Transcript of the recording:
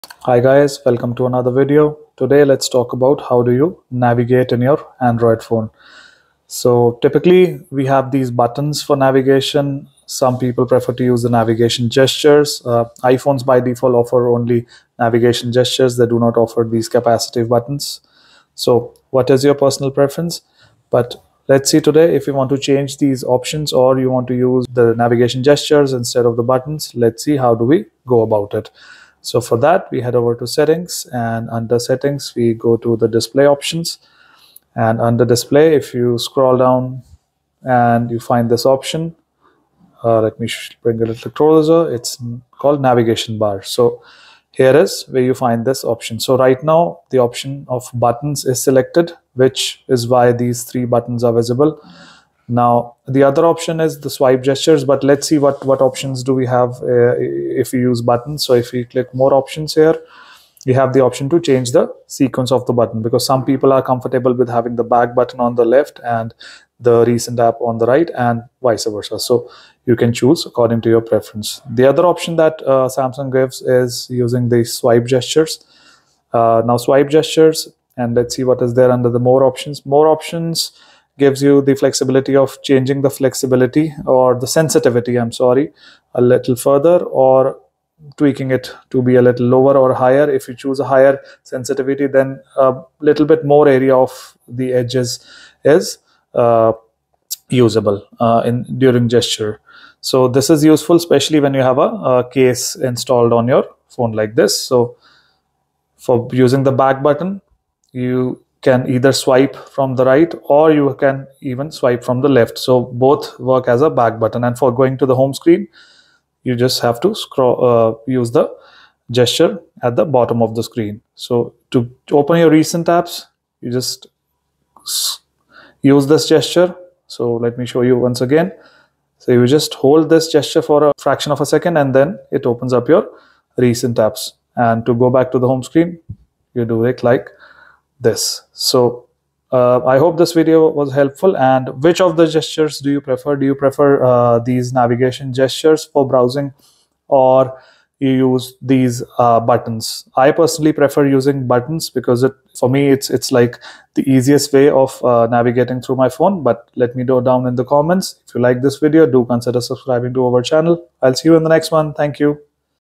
Hi guys, welcome to another video. Today let's talk about how do you navigate in your Android phone. So typically we have these buttons for navigation. Some people prefer to use the navigation gestures. iPhones by default offer only navigation gestures. They do not offer these capacitive buttons. So what is your personal preference? But let's see today if you want to change these options or you want to use the navigation gestures instead of the buttons. Let's see how do we go about it. So for that, we head over to settings, and under settings, we go to the display options. And under display, if you scroll down and you find this option, let me bring a little closer. It's called navigation bar. So here is where you find this option. So right now, the option of buttons is selected, which is why these three buttons are visible. Now, the other option is the swipe gestures, but let's see what options do we have if we use buttons. So if we click more options here, you have the option to change the sequence of the button, because some people are comfortable with having the back button on the left and the recent app on the right, and vice versa. So you can choose according to your preference. The other option that Samsung gives is using the swipe gestures. Now swipe gestures, and let's see what is there under the more options. More options gives you the flexibility of changing the flexibility or the sensitivity, I'm sorry, a little further, or tweaking it to be a little lower or higher. If you choose a higher sensitivity, then a little bit more area of the edges is usable during gesture. So this is useful, especially when you have a case installed on your phone like this. So for using the back button, you can either swipe from the right or you can even swipe from the left. So both work as a back button. And for going to the home screen, you just have to use the gesture at the bottom of the screen. So to open your recent apps, you just use this gesture. So let me show you once again. So you just hold this gesture for a fraction of a second, and then it opens up your recent apps. And to go back to the home screen, you do it like this. So I hope this video was helpful. And which of the gestures do you prefer? Do you prefer these navigation gestures for browsing, or you use these buttons? I personally prefer using buttons because for me it's like the easiest way of navigating through my phone. But let me know down in the comments. If you like this video, do consider subscribing to our channel. I'll see you in the next one. Thank you.